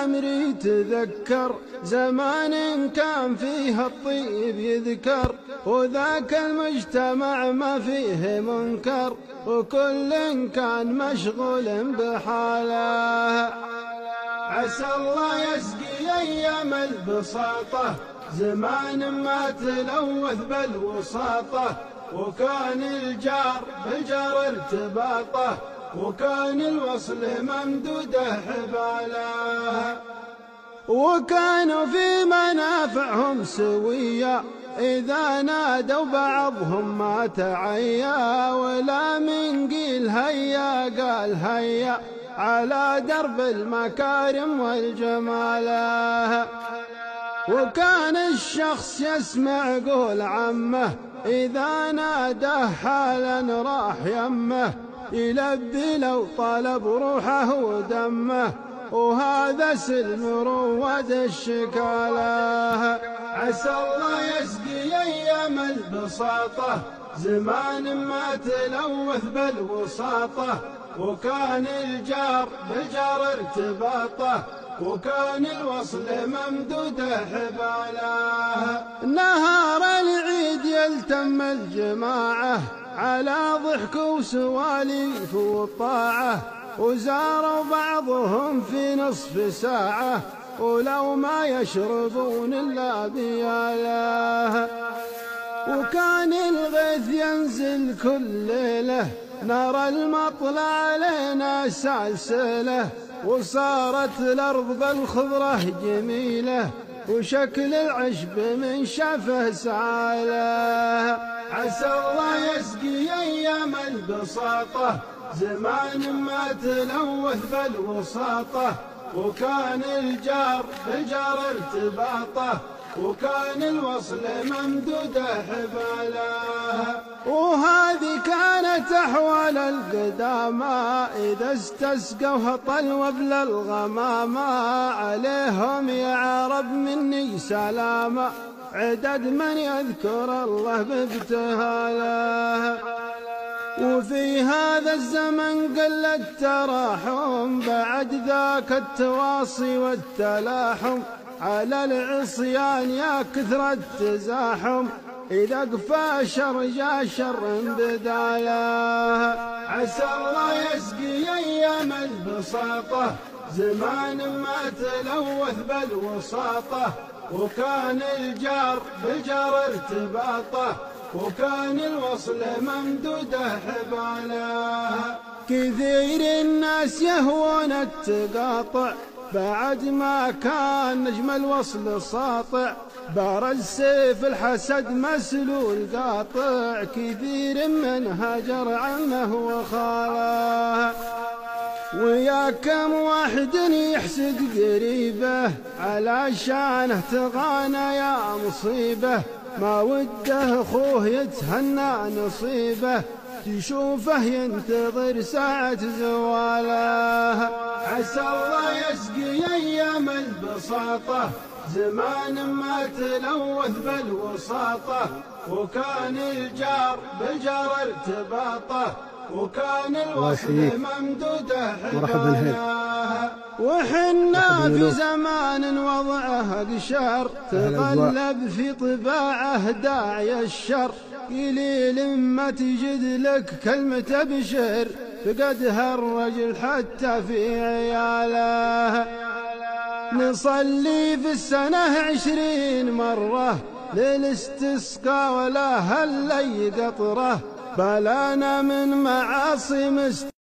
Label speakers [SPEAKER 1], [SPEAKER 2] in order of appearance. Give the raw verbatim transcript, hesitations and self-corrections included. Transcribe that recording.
[SPEAKER 1] عمري تذكر زمان كان فيه الطيب يذكر، وذاك المجتمع ما فيه منكر، وكل كان مشغول بحاله. عسى الله يسقي أيام البساطة زمان ما تلوث بالوساطة، وكان الجار بالجار ارتباطه، وكان الوصل ممدوده حباله، وكانوا في منافعهم سويا إذا نادوا بعضهم ما تعيا، ولا من قيل هيا قال هيا على درب المكارم والجماله. وكان الشخص يسمع قول عمه إذا ناداه حالا راح يمه، يلبي لو طلب روحه ودمه، وهذا سلم رواد الشكاله. عسى الله يسقي أيام البساطة زمان ما تلوث بالوساطة، وكان الجار بالجار ارتباطه، وكان الوصل ممدوده حباله. نهار العيد يلتم الجماعة على ضحك وسواليف وطاعة، وزاروا بعضهم في نصف ساعة ولو ما يشربون إلا بياله. وكان الغيث ينزل كل ليلة نرى المطلع علينا سلسلة، وصارت الأرض بالخضرة جميلة وشكل العشب من شافه سعاله. عسى الله يسقي أيام البساطة زمان ما تلوث بالوساطة، وكان الجار بالجار ارتباطه، وكان الوصل ممدوده حباله. وهذه كانت أحوال القدامى إذا استسقوا هطل وبل الغمامة، عليهم يا عرب مني سلامة عدد من يذكر الله بابتهاله. وفي هذا الزمن قل التراحم بعد ذاك التواصي والتلاحم، على العصيان يا كثر التزاحم إذا قفى شر جا شر بداله. عسى الله يسقي أيام البساطة زمان ما تلوث بالوساطة، وكان الجار بالجار ارتباطه، وكان الوصل ممدوده حباله. كثير الناس يهوون التقاطع بعد ما كان نجم الوصل ساطع، بارز سيف الحسد مسلول قاطع، كثير من هجر عنه وخاله. ويا كم واحد يحسد قريبه على شانه تغانى يا مصيبه، ما وده اخوه يتهنى نصيبه تشوفه ينتظر ساعة زواله. عسى الله يسقي أيام البساطة زمان ما تلوث بالوساطة، وكان الجار بالجار ارتباطه، وكان الوصل ممدوده حباله. وحنا في زمان وضعه قشر تقلب في طباعه داعي الشر، قليل ما تجد لك كلمة بشر فقدها الرجل حتى في عياله. نصلي في السنة عشرين مرة للاستسقاء ولا هل قطره، بلانا من معاصي